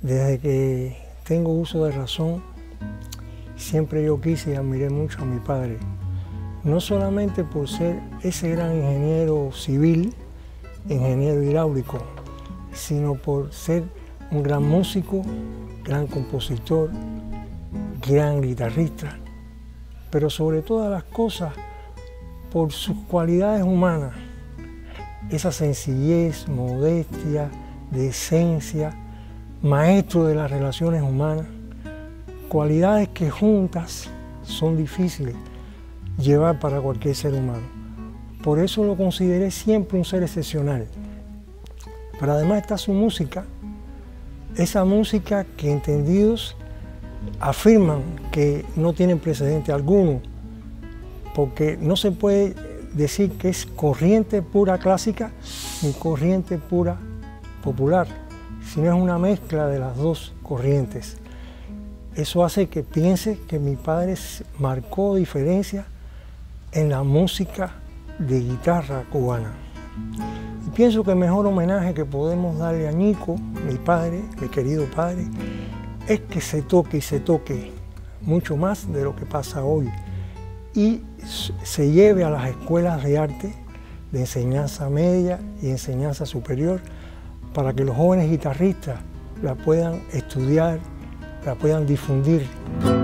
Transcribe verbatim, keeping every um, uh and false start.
Desde que tengo uso de razón, siempre yo quise y admiré mucho a mi padre. No solamente por ser ese gran ingeniero civil, ingeniero hidráulico, sino por ser un gran músico, gran compositor, gran guitarrista, pero sobre todas las cosas por sus cualidades humanas, esa sencillez, modestia, decencia, maestro de las relaciones humanas, cualidades que juntas son difíciles llevar para cualquier ser humano. Por eso lo consideré siempre un ser excepcional. Pero además está su música, esa música que entendidos afirman que no tienen precedente alguno, porque no se puede decir que es corriente pura clásica ni corriente pura popular, sino es una mezcla de las dos corrientes. Eso hace que piense que mi padre marcó diferencia en la música de guitarra cubana. Y pienso que el mejor homenaje que podemos darle a Ñico, mi padre, mi querido padre, es que se toque y se toque mucho más de lo que pasa hoy y se lleve a las escuelas de arte de enseñanza media y enseñanza superior para que los jóvenes guitarristas la puedan estudiar, la puedan difundir.